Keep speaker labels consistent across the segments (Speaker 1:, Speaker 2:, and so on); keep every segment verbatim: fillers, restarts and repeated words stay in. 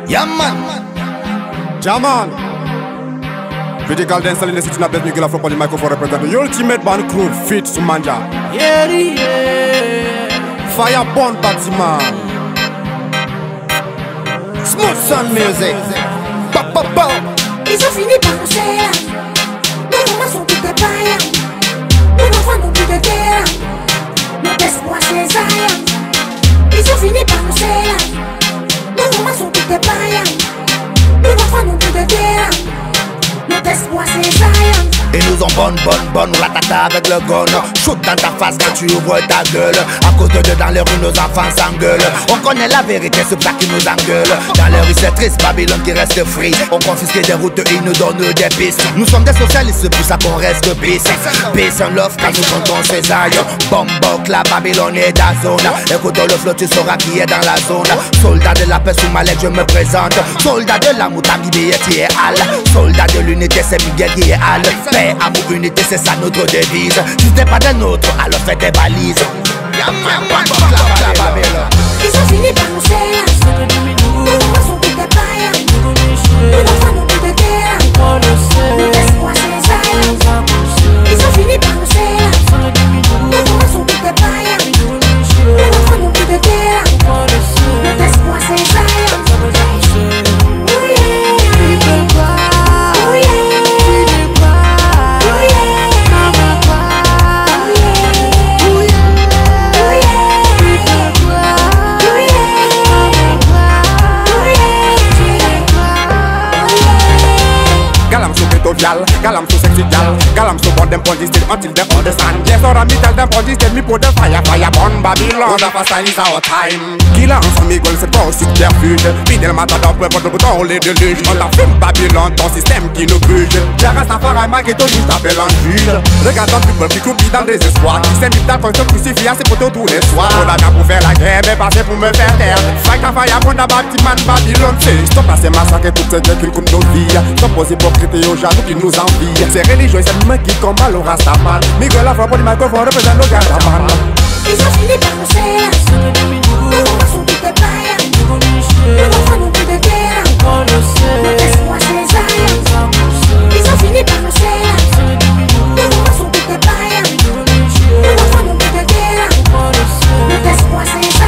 Speaker 1: Yeah man.
Speaker 2: Jaman. Critical dance in the city na best nigga from the microphone represent the ultimate band crew fit Sumanja.
Speaker 1: Yeah, yeah.
Speaker 2: Fire born Batiman.
Speaker 1: Smooth Sound Music. Pa pa pa.
Speaker 3: Ils ont fini par nous serrer. Nos mamans sont toutes des païens. Nos enfants n'ont plus de terre. Notre espoir c'est Zion. Ils ont fini par nous serrer. Nos mamans sont toutes des païens. Nos enfants n'ont plus de terre. Notre espoir c'est Zion.
Speaker 1: Et nous en bonne, bonne, bonne, on ratata avec le gun. Shoot dans ta face quand tu ouvres ta gueule. À cause de deux dans les rues, nos enfants s'engueulent. On connaît la vérité, c'est pour ça qu'ils nous engueulent. Dans les rues, c'est triste, Babylone qui reste free. On confisque des routes, ils nous donnent des pistes. Nous sommes des socialistes, c'est pour ça qu'on reste peace. Peace and love, quand nous chantons César. Bombok, la Babylone est dans la zone. Écoute le flow, tu sauras qui est dans la zone. Soldat de la paix, sous ma lettre, je me présente. Soldat de la moutarde, qui est Al. Soldat de l'unité, c'est Miguel qui est Al. Paix, amour, unité, c'est ça notre devise. Si t'es pas des nôtres, alors fais des balises.
Speaker 3: Ils ont fini par nous serrer. Nos mamans sont toutes des païens. Nos enfants n'ont plus de terre. Notre espoir c'est Zion. Ils ont fini par nous serrer. Nos mamans sont toutes des païens. Nos enfants n'ont plus de terre. Notre espoir c'est Zion.
Speaker 2: Girl, I'm so sexy, girl. Girl, I'm so born them punches still until they understand. Yes, or me tell them punches, tell me put the fire, fire burn Babylon. The first time is our time. Killer en famille, gueule, c'est ton subterfuge. Fidèle matador, peu importe le bouton, les déluges. On la fume Babylon, ton système qui nous bouge. J'ai reste à faire un mal qui te juge, t'appelle un juge. Regarde ton people qui croupit dans le désespoir. Qui s'est mis dans le se crucifie à ses poteaux tous les soirs. On a bien pour faire la guerre, mais passer pour me faire taire. Fight à fire, pour la bâtiment Babylon. C'est stop à ces massacres, toutes ces guerres qui coupent nos vies. Stop aux hypocrites et aux jaloux qui nous envient. C'est religieux, c'est l'humain qui combat le rastaman. Miguel la fois pour le microphone représente nos garaman.
Speaker 3: Ils ont fini par nous serrer. Nos mamans sont toutes des païens. Nos enfants n'ont plus de terre. Notre espoir c'est Zion. Ils ont fini par nous serrer. Nos mamans sont toutes des païens. Nos enfants n'ont plus de terre. Notre espoir c'est Zion.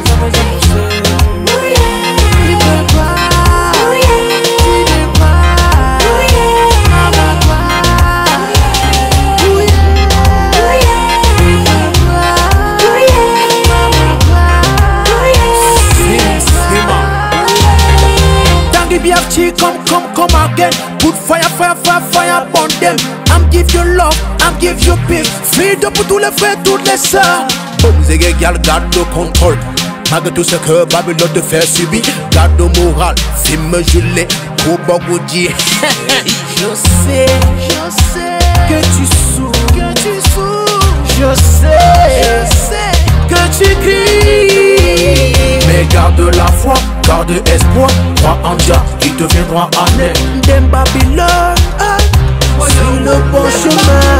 Speaker 4: Come, come, come again. Put fire, fire, fire, fire upon them. I'm give you love, I'm give you peace. Freedom pour tous les frères, toutes les sœurs. Bonnes et égales, garde le contrôle. Malgré tout ce que Babylone te fait subir. Garde le moral, film gelé, pour Bogoudi. Je sais, je sais que tu souffres, que tu souffres. Je sais, je sais que tu cries. Mais garde la foi, garde espoir. Crois en Dieu qui te viendra en aide. Dem Babylone, sur le bon chemin.